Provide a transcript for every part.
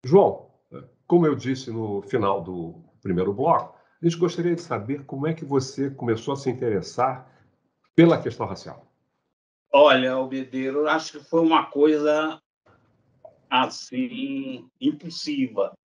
João, como eu disse no final do primeiro bloco, a gente gostaria de saber como é que você começou a se interessar pela questão racial. Olha, Albedeiro, acho que foi uma coisa assim impulsiva.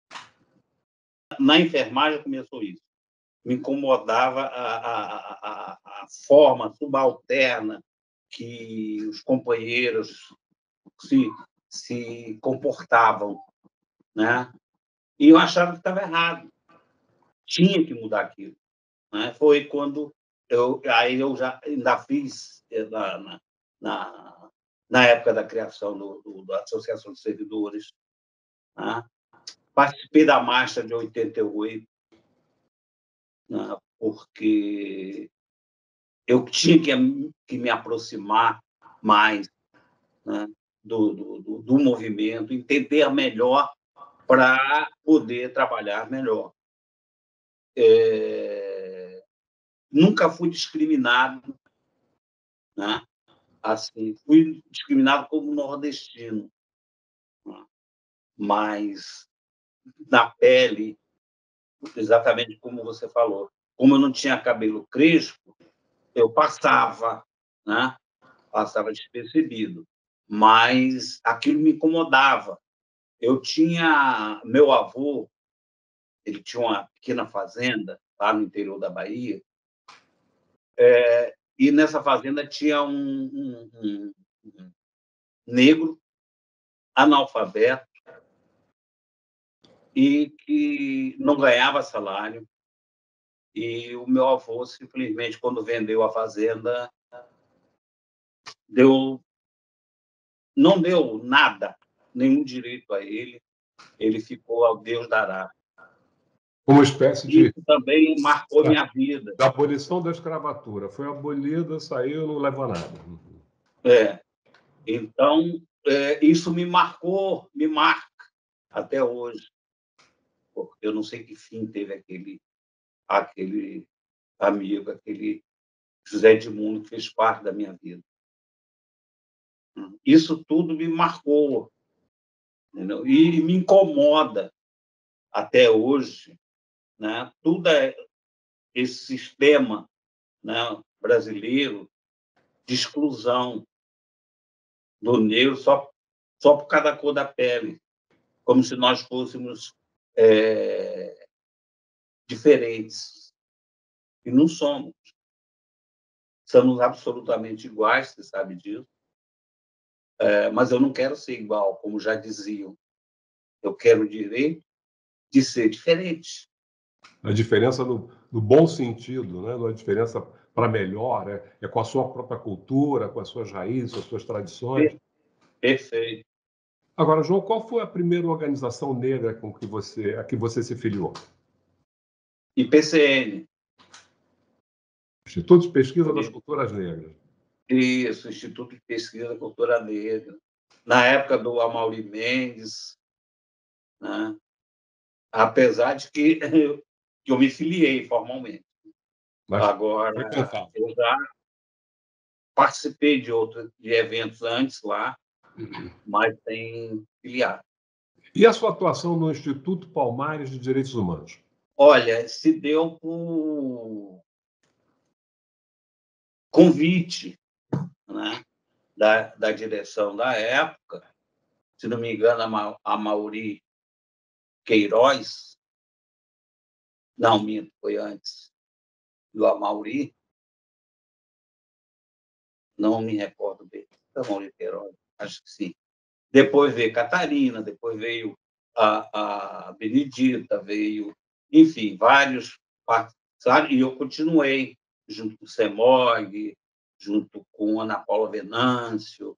Na enfermagem começou isso. Me incomodava a forma subalterna que os companheiros se, se comportavam, né? E eu achava que estava errado. Tinha que mudar aquilo, né? Foi quando eu já ainda fiz na, na época da criação da Associação de Servidores, né? Participei da marcha de 88, né? Porque eu tinha que me aproximar mais, né? do movimento, entender melhor para poder trabalhar melhor. Nunca fui discriminado, né? Assim, fui discriminado como nordestino, né? Mas na pele, exatamente como você falou, como eu não tinha cabelo crespo, eu passava, né? Passava despercebido, mas aquilo me incomodava. Eu tinha meu avô, ele tinha uma pequena fazenda lá no interior da Bahia, e nessa fazenda tinha um negro analfabeto e que não ganhava salário. E o meu avô, simplesmente, quando vendeu a fazenda, deu, não deu nada, nenhum direito a ele. Ele ficou ao Deus dará. Uma espécie de, Isso também marcou minha vida. da abolição da escravatura. Foi abolida, saiu, não leva a nada. Então, isso me marcou, me marca até hoje. Porque eu não sei que fim teve aquele amigo, aquele José Edmundo, que fez parte da minha vida. Isso tudo me marcou, entendeu? E me incomoda até hoje, né? Tudo esse sistema, né, brasileiro de exclusão do negro só por causa da cor da pele, como se nós fôssemos diferentes. E não somos. Somos absolutamente iguais, você sabe disso. Mas eu não quero ser igual, como já diziam. Eu quero o direito de ser diferente. A diferença no bom sentido, né? A diferença para melhor, é com a sua própria cultura, com as suas raízes, com as suas tradições. Perfeito. Agora, João, qual foi a primeira organização negra a que você se filiou? IPCN. Instituto de Pesquisa das Culturas Negras. Isso, Instituto de Pesquisa da Cultura Negra. Na época do Amaury Mendes, né? Apesar de que eu me filiei formalmente. Mas Agora, eu já participei de eventos antes lá, mas sem filiar. E a sua atuação no Instituto Palmares de Direitos Humanos? Olha, se deu por convite, né, da direção da época, se não me engano, a Mauri Queiroz, não, minto, foi antes do Amauri, não me recordo bem, da Mauri Queiroz, acho que sim. Depois veio Catarina, depois veio a Benedita, veio, enfim, vários participaram, e eu continuei junto com o Semog, junto com Ana Paula Venâncio,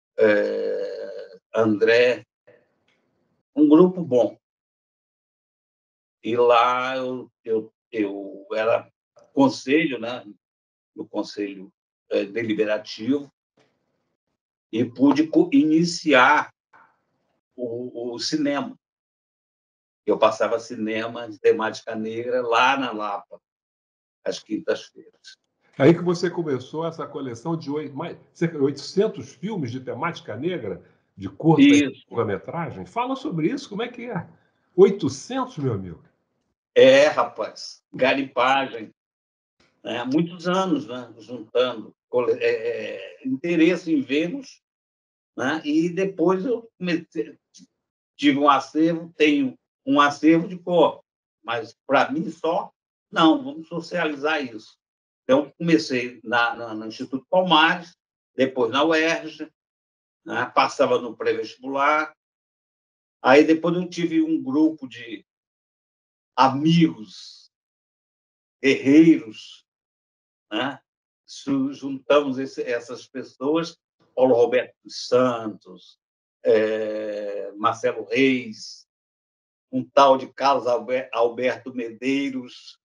André, um grupo bom. E lá eu era conselho, né, no conselho deliberativo, e pude iniciar o cinema. Eu passava cinema de temática negra lá na Lapa, às quintas-feiras. É aí que você começou essa coleção de cerca de 800 filmes de temática negra, de curta e Isso. longa-metragem. Fala sobre isso, como é que é? 800, meu amigo? Rapaz, garimpagem, né? Muitos anos, né? Juntando interesse em Vênus, né? E depois eu tive um acervo, tenho um acervo de cor, mas para mim só, não, vamos socializar isso. Então, comecei no Instituto Palmares, depois na UERJ, né? Passava no pré-vestibular, aí depois eu tive um grupo de amigos, guerreiros, né? Juntamos essas pessoas, Paulo Roberto dos Santos, Marcelo Reis, um tal de Carlos Alberto Medeiros.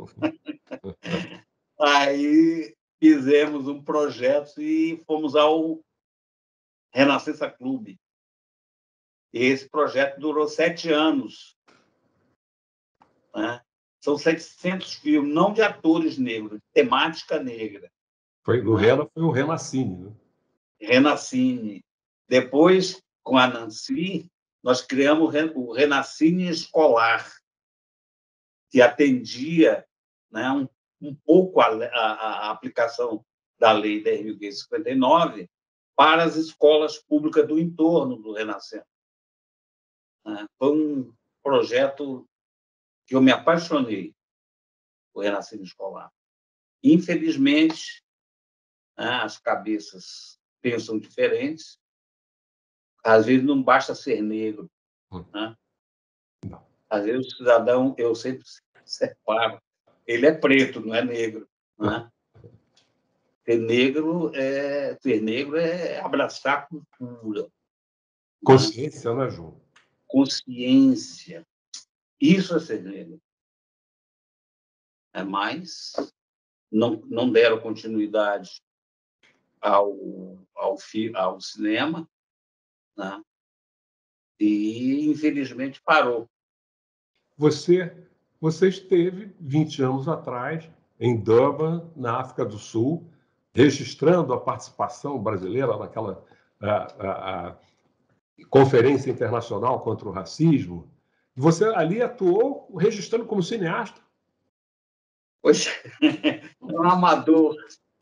Aí fizemos um projeto e fomos ao Renascença Clube. E esse projeto durou 7 anos. Né? São 700 filmes, não de atores negros, de temática negra. Foi, o Né? Rena foi o Renascine, né? Renascine. Depois, com a Nancy, nós criamos o Renascine Escolar, que atendia, né, um pouco a aplicação da Lei 10.559 para as escolas públicas do entorno do Renascença. Né? Foi um projeto que eu me apaixonei, o Renascimento Escolar. Infelizmente, né, as cabeças pensam diferentes. Às vezes não basta ser negro. Né? Às vezes o cidadão, eu sempre separo, ele é preto, não é negro. Né? Ser negro é abraçar a cultura. Né? Consciência, né, João? Consciência. Isso é ser negro. Mas não deram continuidade ao cinema, né? E, infelizmente, parou. Você esteve 20 anos atrás em Durban, na África do Sul, registrando a participação brasileira naquela a Conferência Internacional contra o Racismo. Você ali atuou registrando como cineasta. Pois é, um amador,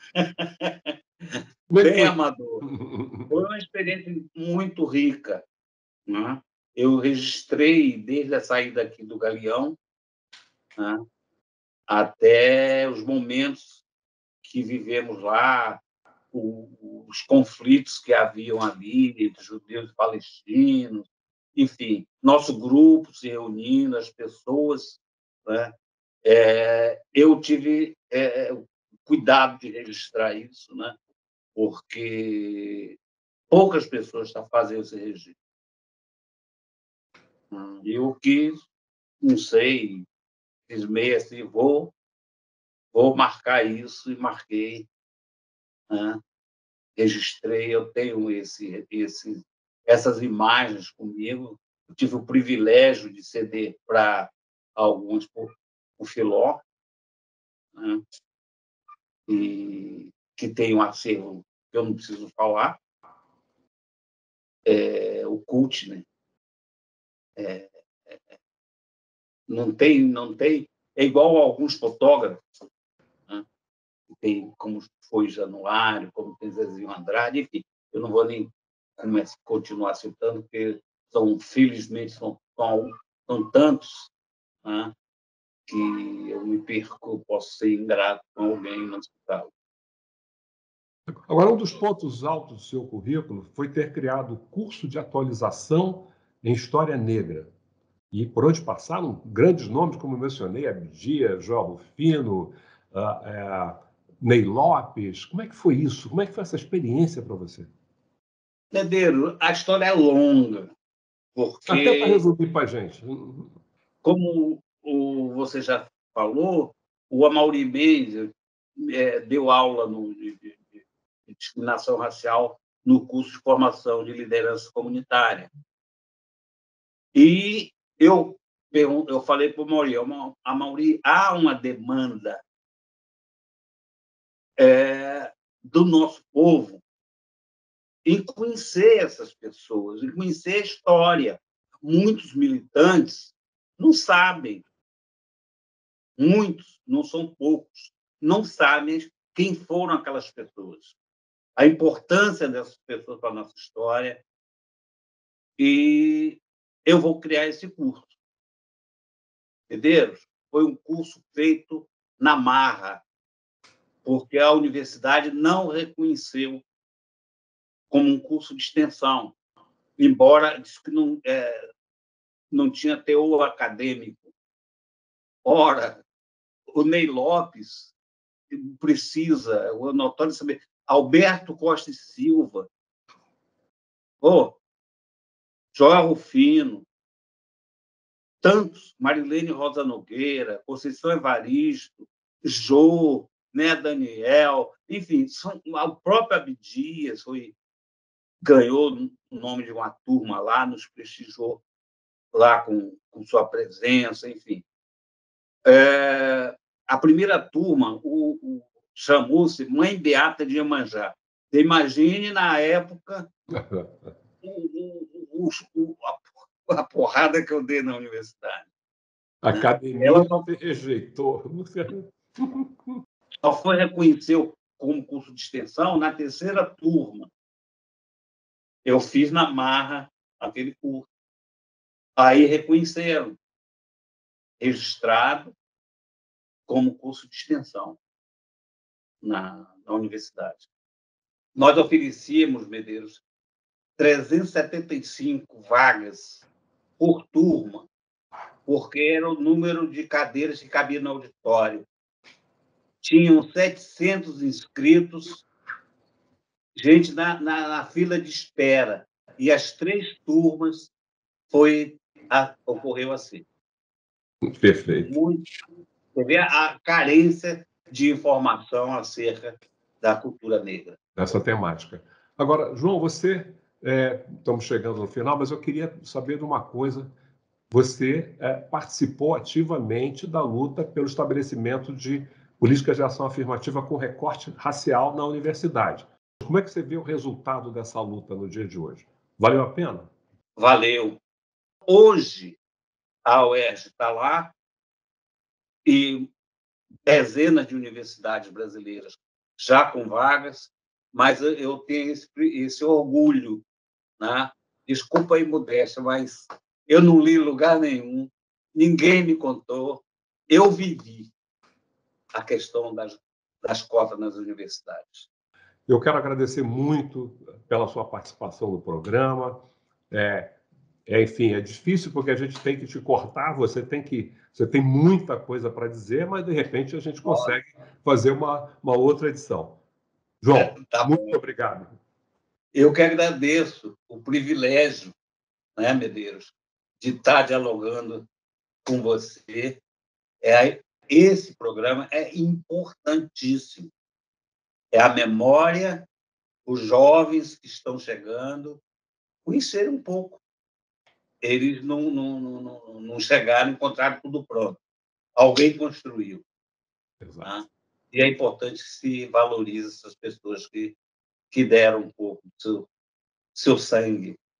Como é que bem foi? amador. Foi uma experiência muito rica. Né? Eu registrei desde a saída aqui do Galeão, né, até os momentos que vivemos lá, os conflitos que haviam ali entre judeus e palestinos, enfim, nosso grupo se reunindo, as pessoas. Né? Eu tive cuidado de registrar isso, né? Porque poucas pessoas fazem esse registro. Eu quis, não sei, fiz meio assim, vou marcar isso, e marquei. Né? Registrei, eu tenho essas imagens comigo. Eu tive o privilégio de ceder para alguns por Filó, né? E que tem um acervo que eu não preciso falar, o Cult, né? Não tem, é igual a alguns fotógrafos, né? Tem como foi Januário, como tem Zezinho Andrade, enfim, eu não vou nem continuar citando, porque felizmente, são tantos, né, que eu me perco, posso ser ingrato com alguém no hospital. Agora, um dos pontos altos do seu currículo foi ter criado o curso de atualização em História Negra. E por onde passaram grandes nomes, como eu mencionei, Abdias, João Rufino, Ney Lopes. Como é que foi isso? Como é que foi essa experiência para você? Medeiro, a história é longa, Até para porque, resumir para a gente. como você já falou, o Amaury Mendes deu aula de discriminação racial no curso de formação de liderança comunitária. E eu falei para o Amaury, há uma demanda do nosso povo em conhecer essas pessoas, em conhecer a história. Muitos militantes não sabem, muitos, não são poucos, não sabem quem foram aquelas pessoas, a importância dessas pessoas para a nossa história, e eu vou criar esse curso. Entendeu? Foi um curso feito na marra, porque a universidade não reconheceu como um curso de extensão, embora disse que não tinha teor acadêmico. Ora, o Ney Lopes precisa, o notório saber, Alberto Costa e Silva, Joel Rufino, tantos, Marilene Rosa Nogueira, Conceição Evaristo, Jô, né, Daniel, enfim, o próprio Abdias ganhou o nome de uma turma lá, nos prestigiou lá com sua presença, enfim. A primeira turma chamou-se Mãe Beata de Iemanjá. Você imagine, na época, a porrada que eu dei na universidade. A academia não te rejeitou. Só foi reconhecer como curso de extensão na terceira turma. Eu fiz na marra aquele curso. Aí reconheceram, registrado como curso de extensão na universidade. Nós oferecíamos, Medeiros, 375 vagas por turma, porque era o número de cadeiras que cabia no auditório. Tinham 700 inscritos, gente na fila de espera. E as 3 turmas ocorreu assim. Perfeito. Você vê a carência de informação acerca da cultura negra. Essa temática. Agora, João, estamos chegando no final, mas eu queria saber de uma coisa. Você participou ativamente da luta pelo estabelecimento de políticas de ação afirmativa com recorte racial na universidade. Como é que você vê o resultado dessa luta no dia de hoje? Valeu a pena? Valeu. Hoje, a UERJ está lá e dezenas de universidades brasileiras já com vagas, mas eu tenho esse orgulho, né? Desculpa a imodéstia, mas eu não li lugar nenhum, ninguém me contou, eu vivi a questão das cotas nas universidades. Eu quero agradecer muito pela sua participação no programa. Enfim, é difícil porque a gente tem que te cortar, você tem muita coisa para dizer, mas de repente a gente consegue fazer uma outra edição. João, Tá muito bom. obrigado. Eu que agradeço o privilégio, né, Medeiros, de estar dialogando com você. Esse programa é importantíssimo. É a memória, os jovens que estão chegando, conhecer um pouco. Eles não chegaram e encontraram tudo pronto. Alguém construiu. Tá? E é importante que se valorize essas pessoas que deram um pouco do seu sangue